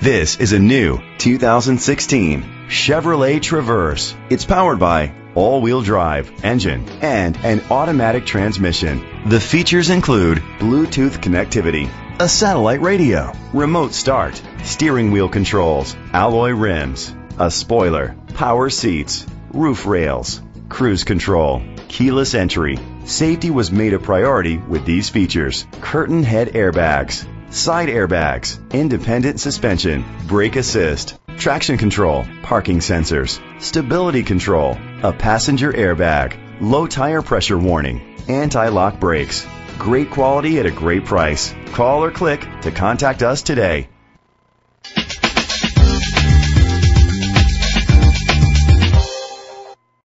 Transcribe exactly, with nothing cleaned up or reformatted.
This is a new two thousand sixteen Chevrolet Traverse. It's powered by all-wheel drive engine and an automatic transmission. The features include Bluetooth connectivity, a satellite radio, remote start, steering wheel controls, alloy rims, a spoiler, power seats, roof rails, cruise control, keyless entry. Safety was made a priority with these features: curtain head airbags, side airbags, independent suspension, brake assist, traction control, parking sensors, stability control, a passenger airbag, low tire pressure warning, anti-lock brakes. Great quality at a great price. Call or click to contact us today.